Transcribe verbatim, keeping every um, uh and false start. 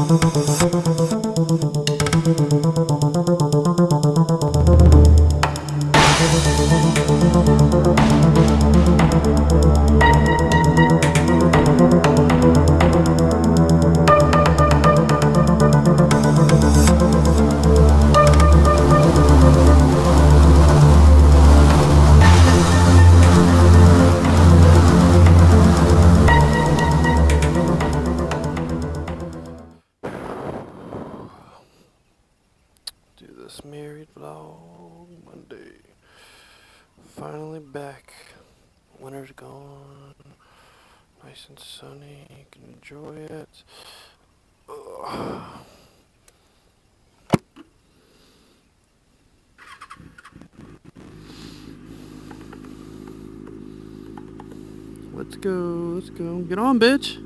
Do this married vlog Monday. Finally back. Winter's gone. Nice and sunny. You can enjoy it. Ugh. Let's go. Let's go. Get on, bitch.